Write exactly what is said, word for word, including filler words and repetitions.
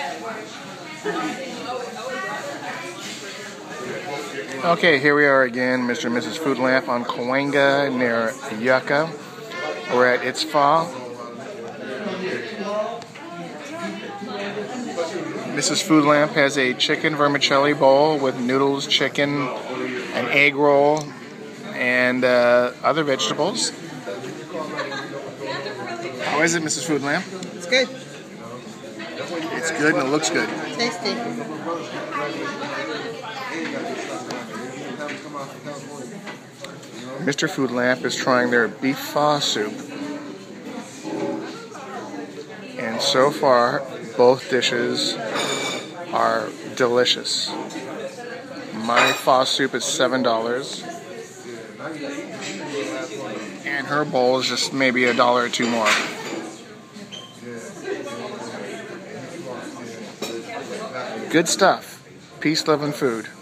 Okay, here we are again, Mister and Missus Food Lamp on Cahuenga near Yucca. We're at It's Pho. Missus Food Lamp has a chicken vermicelli bowl with noodles, chicken, an egg roll, and uh, other vegetables. How is it, Missus Food Lamp? It's good. It's good and it looks good. Tasty. Mister Food Lamp is trying their beef pho soup. And so far, both dishes are delicious. My pho soup is seven dollars. And her bowl is just maybe a dollar or two more. Good stuff. Peace, love, and food.